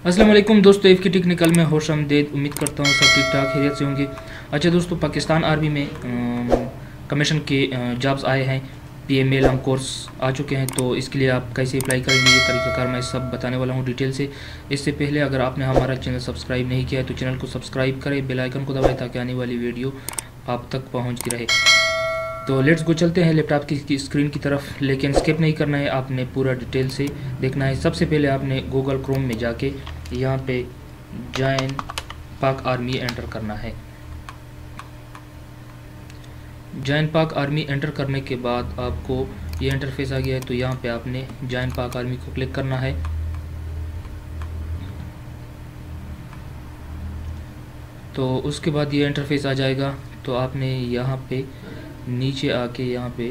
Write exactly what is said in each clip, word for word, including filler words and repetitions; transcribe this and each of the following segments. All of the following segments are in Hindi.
अस्सलाम वालेकुम दोस्तों, एफ की टेक्निकल में होश आमदीद। उम्मीद करता हूँ सब ठीक ठाक खैरियत से होंगे। अच्छा दोस्तों, पाकिस्तान आर्मी में कमीशन के जॉब्स आए हैं, पी एम एल हम कोर्स आ चुके हैं, तो इसके लिए आप कैसे अप्लाई करेंगे ये तरीक़ाकार मैं सब बताने वाला हूँ डिटेल से। इससे पहले अगर आपने हमारा चैनल सब्सक्राइब नहीं किया है तो चैनल को सब्सक्राइब करें, बेल आइकन को दबाएं ताकि आने वाली वीडियो आप तक पहुँचती रहे। तो लेट्स गो, चलते हैं लैपटॉप की, की स्क्रीन की तरफ, लेकिन स्किप नहीं करना है, आपने पूरा डिटेल से देखना है। सबसे पहले आपने गूगल क्रोम में जाके यहाँ पे जॉइन पाक आर्मी एंटर करना है। जॉइन पाक आर्मी एंटर करने के बाद आपको ये इंटरफेस आ गया है, तो यहाँ पे आपने जॉइन पाक आर्मी को क्लिक करना है। तो उसके बाद ये इंटरफेस आ जाएगा, तो आपने यहाँ पे नीचे आके यहाँ पे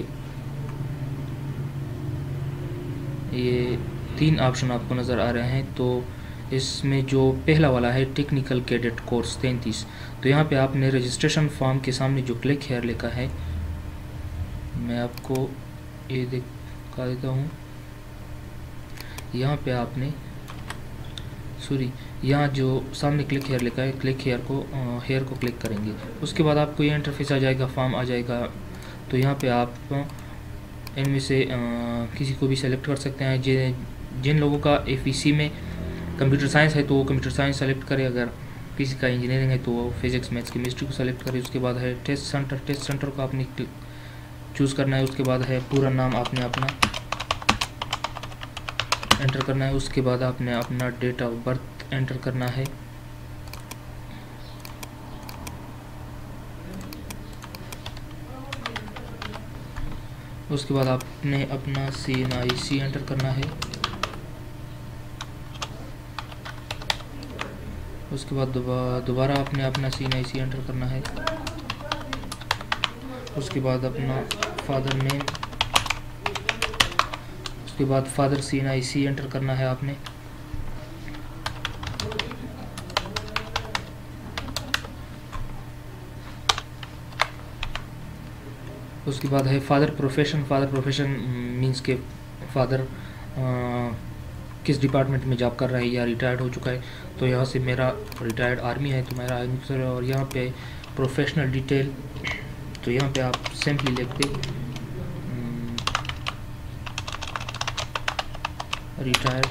ये तीन ऑप्शन आपको नज़र आ रहे हैं। तो इसमें जो पहला वाला है टेक्निकल कैडेट कोर्स तैंतीस, तो यहाँ पे आपने रजिस्ट्रेशन फॉर्म के सामने जो क्लिक हेयर लिखा है, मैं आपको ये दिखा देता हूँ। यहाँ पे आपने सॉरी यहाँ जो सामने क्लिक हेयर लिखा है, क्लिक हेयर को हेयर को क्लिक करेंगे। उसके बाद आपको ये इंटरफेस आ जाएगा, फॉर्म आ जाएगा। तो यहाँ पे आप इनमें से आ, किसी को भी सेलेक्ट कर सकते हैं। जिन जिन लोगों का एफ ई सी में कंप्यूटर साइंस है तो वो कंप्यूटर साइंस सेलेक्ट करें, अगर किसी का इंजीनियरिंग है तो वो फिजिक्स मैथ्स केमिस्ट्री को सेलेक्ट करें। उसके बाद है टेस्ट सेंटर, टेस्ट सेंटर को आपने चूज़ करना है। उसके बाद है पूरा नाम आपने अपना एंटर करना है। उसके बाद आपने अपना डेट ऑफ बर्थ एंटर करना है। उसके बाद आपने अपना सी एन आई सी एंटर करना है। उसके बाद दोबारा आपने अपना सी एन आई सी एंटर करना है। उसके बाद अपना फादर नेम, उसके बाद father C N I C enter करना है आपने। उसके बाद है father profession. Father profession means के फादर आ, किस डिपार्टमेंट में जॉब कर रहा है या रिटायर्ड हो चुका है। तो यहाँ से मेरा रिटायर्ड आर्मी है, तो मेरा आर्मी सर। और यहाँ पे प्रोफेशनल डिटेल, तो यहाँ पे आप सिंपली लिखते रिटायर्ड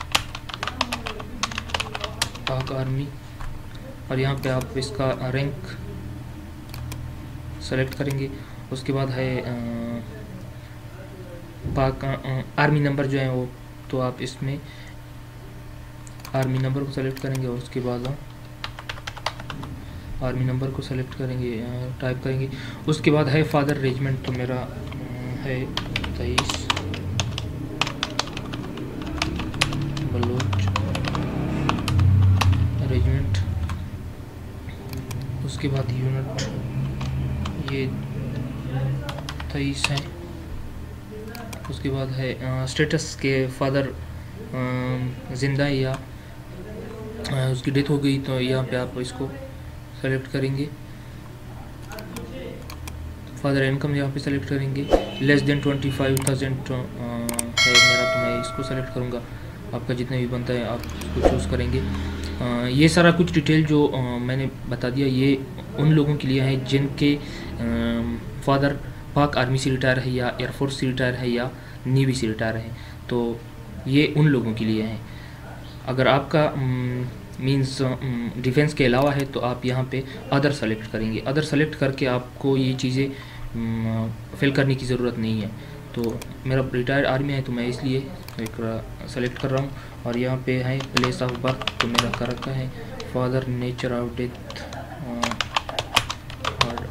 पाक आर्मी, और यहाँ पे आप इसका रैंक सेलेक्ट करेंगे। उसके बाद है आ, पाक आ, आर्मी नंबर जो है वो, तो आप इसमें आर्मी नंबर को सेलेक्ट करेंगे। और उसके बाद आर्मी नंबर को सेलेक्ट करेंगे, टाइप करेंगे। उसके बाद है फादर रेजिमेंट, तो मेरा है तेईस बलोच रेजिमेंट। उसके बाद यूनिट ये तेईस है। उसके बाद है स्टेटस के फादर ज़िंदा है या आ, उसकी डेथ हो गई, तो यहाँ पे आप इसको सेलेक्ट करेंगे। फादर इनकम यहाँ पे सेलेक्ट करेंगे। Less than twenty five thousand है मेरा, तो मैं इसको सेलेक्ट करूँगा। आपका जितने भी बनता है आप इसको चूज़ करेंगे। आ, ये सारा कुछ डिटेल जो आ, मैंने बता दिया, ये उन लोगों के लिए है जिनके फादर पाक आर्मी से रिटायर है या एयरफोर्स से रिटायर है या नेवी से रिटायर है, तो ये उन लोगों के लिए है। अगर आपका मींस डिफेंस के अलावा है तो आप यहाँ पे अदर सेलेक्ट करेंगे। अदर सेलेक्ट करके आपको ये चीज़ें फिल करने की ज़रूरत नहीं है। तो मेरा रिटायर्ड आर्मी है तो मैं इसलिए एक सेलेक्ट कर रहा हूँ। और यहाँ पे है प्लेस ऑफ बर्थ, तो मेरा कर रखा है फादर, नेचर ऑफ डेथ और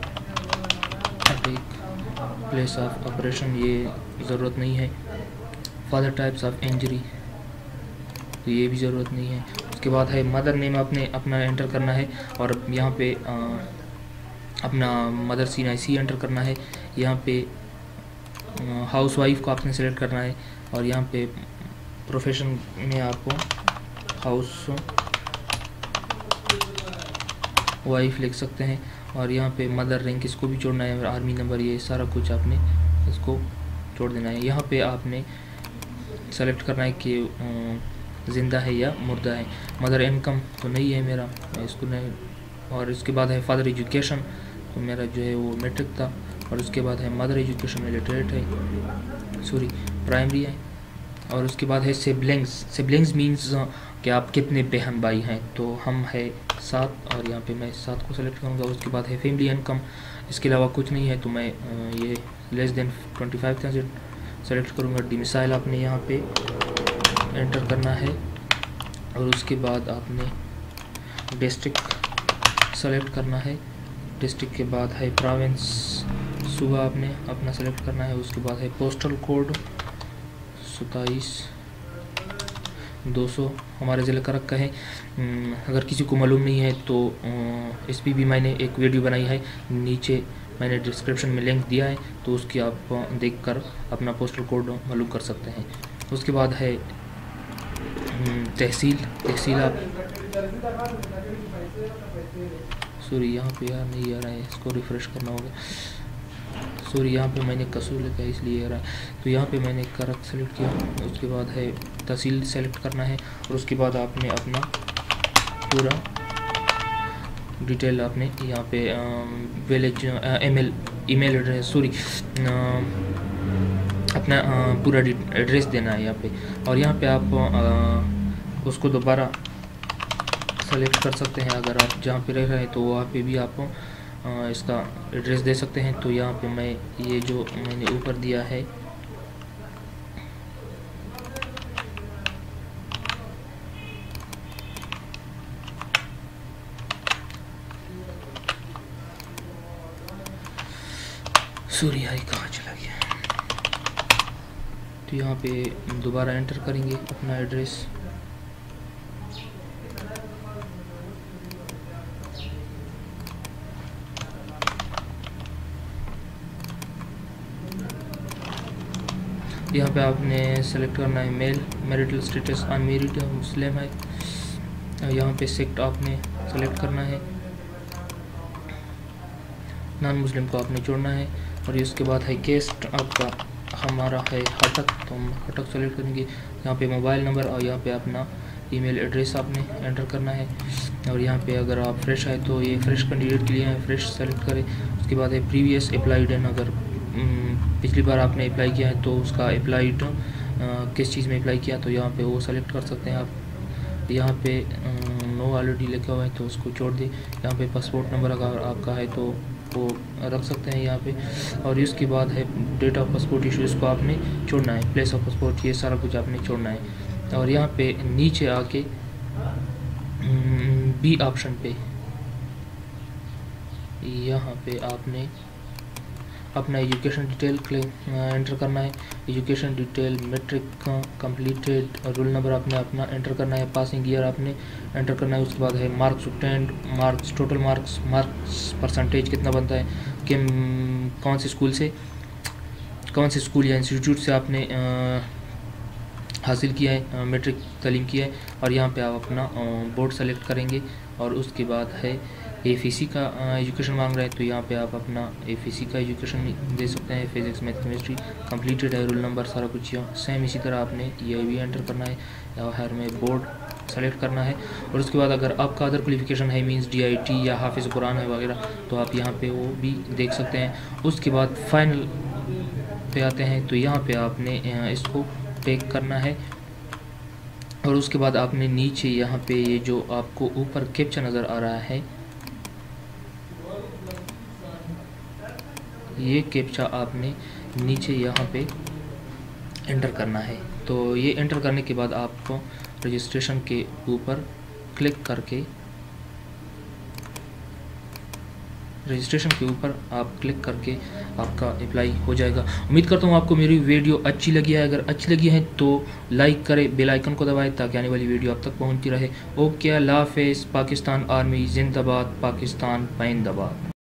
प्लेस ऑफ ऑपरेशन, ये ज़रूरत नहीं है। फादर टाइप्स ऑफ इंजरी, तो ये भी ज़रूरत नहीं है। उसके बाद है मदर नेम आपने अपना एंटर करना है, और यहाँ पे आ, अपना मदर सी आई सी एंटर करना है। यहाँ पे हाउस वाइफ को आपने सेलेक्ट करना है, और यहाँ पे प्रोफेशन में आपको हाउस वाइफ लिख सकते हैं। और यहाँ पे मदर रैंक इसको भी जोड़ना है, आर्मी नंबर, ये सारा कुछ आपने इसको जोड़ देना है। यहाँ पे आपने सेलेक्ट करना है कि ज़िंदा है या मुर्दा है। मदर इनकम तो नहीं है मेरा, मैं इसको नहीं। और इसके बाद है फादर एजुकेशन, तो मेरा जो है वो मैट्रिक था। और उसके बाद है मदर एजुकेशन इलिटरेट है, सॉरी प्राइमरी है। और उसके बाद है सिबलिंग्स। सिबलिंग्स मीन्स कि आप कितने बहन भाई हैं, तो हम है सात, और यहाँ पे मैं सात को सेलेक्ट करूँगा। उसके बाद है फैमिली इनकम, इसके अलावा कुछ नहीं है, तो मैं ये less than twenty five thousand select करूँगा। डिमिसाइल आपने यहाँ पे एंटर करना है, और उसके बाद आपने डिस्ट्रिक्ट सेलेक्ट करना है। डिस्ट्रिक्ट के बाद है प्रोविंस, सूबा आपने अपना सेलेक्ट करना है। उसके बाद है पोस्टल कोड सताईस दो सौ हमारे ज़िले का रखा है। अगर किसी को मालूम नहीं है तो इस पर भी मैंने एक वीडियो बनाई है, नीचे मैंने डिस्क्रिप्शन में लिंक दिया है, तो उसकी आप देखकर अपना पोस्टल कोड मालूम कर सकते हैं। उसके बाद है तहसील। तहसील आप सॉरी यहाँ पे यार नहीं आ रहा है, इसको रिफ़्रेश करना होगा। सॉरी यहाँ पे मैंने कसूर लिखा है इसलिए आ रहा है, तो यहाँ पे मैंने करक सेलेक्ट किया। उसके बाद है तहसील सेलेक्ट करना है, और उसके बाद आपने अपना पूरा डिटेल आपने यहाँ पे village email email address sorry अपना आ, पूरा एड्रेस देना है यहाँ पे। और यहाँ पे आप आ, उसको दोबारा सेलेक्ट कर सकते हैं। अगर आप जहाँ पे रह रहे हैं तो वहाँ पे भी आप आ, इसका एड्रेस दे सकते हैं। तो यहाँ पे मैं ये जो मैंने ऊपर दिया है सूर्य आई कहाँ चला गया, तो यहाँ पे दोबारा एंटर करेंगे अपना एड्रेस। यहाँ पे आपने सेलेक्ट करना है male, marital status unmarried Muslim है। यहाँ पे सेक्ट आपने सेलेक्ट करना है, नॉन मुस्लिम को आपने छोड़ना है। और इसके बाद है केस्ट आपका हमारा है हटक, तो हम हटक सेलेक्ट करेंगे। यहाँ पे मोबाइल नंबर और यहाँ पे अपना ईमेल एड्रेस आपने एंटर करना है। और यहाँ पे अगर आप फ्रेश है तो ये फ्रेश कैंडिडेट के लिए है, फ्रेश सेलेक्ट करें। उसके बाद है प्रीवियस अप्लाइड एंड, अगर पिछली बार आपने अप्लाई किया है तो उसका अप्लाइड किस चीज़ में अप्लाई किया तो यहाँ पे वो सेलेक्ट कर सकते हैं आप। यहाँ पे नो ऑलरेडी लिखा हुआ है तो उसको छोड़ दें। यहाँ पे पासपोर्ट नंबर अगर आपका है तो वो रख सकते हैं यहाँ पे। और इसके बाद है डेट ऑफ पासपोर्ट इशू, इसको आपने छोड़ना है। प्लेस ऑफ पासपोर्ट ये सारा कुछ आपने छोड़ना है। और यहाँ पे नीचे आके बी ऑप्शन पे यहाँ पे आपने अपना एजुकेशन डिटेल एंटर करना है। Education detail matric completed, roll number आपने अपना एंटर करना है, पासिंग ईयर आपने एंटर करना है। उसके बाद है marks obtained, marks total marks, marks percentage कितना बनता है, कि कौन से स्कूल से कौन से स्कूल या इंस्टीट्यूट से आपने आ, हासिल किया है, मैट्रिक तालीम किया है। और यहाँ पे आप अपना बोर्ड सेलेक्ट करेंगे। और उसके बाद है एफ ई सी का एजुकेशन मांग रहा है, तो यहाँ पे आप अपना एफ ई सी का एजुकेशन दे सकते हैं। फिजिक्स मैथ केमिस्ट्री कंप्लीटेड है, रोल नंबर सारा कुछ यहाँ सेम इसी तरह आपने ये भी एंटर करना है। या हर में बोर्ड सेलेक्ट करना है। और उसके बाद अगर आपका अदर क्वालिफिकेशन है मींस डी आई टी या हाफिज़ कुरान है वगैरह, तो आप यहाँ पे वो भी देख सकते हैं। उसके बाद फाइनल पे आते हैं, तो यहाँ पे आपने इसको टेक करना है। और उसके बाद आपने नीचे यहाँ पे ये जो आपको ऊपर कैप्चा नज़र आ रहा है, ये कैप्चा आपने नीचे यहाँ पे एंटर करना है। तो ये एंटर करने के बाद आपको रजिस्ट्रेशन के ऊपर क्लिक करके रजिस्ट्रेशन के ऊपर आप क्लिक करके आपका अप्लाई हो जाएगा। उम्मीद करता हूँ आपको मेरी वीडियो अच्छी लगी है। अगर अच्छी लगी है तो लाइक करें, बेल आइकन को दबाएं ताकि आने वाली वीडियो आप तक पहुँचती रहे। ओके, अल्लाह हाफ़िज़। पाकिस्तान आर्मी जिंदाबाद, पाकिस्तान पाइंदाबाद।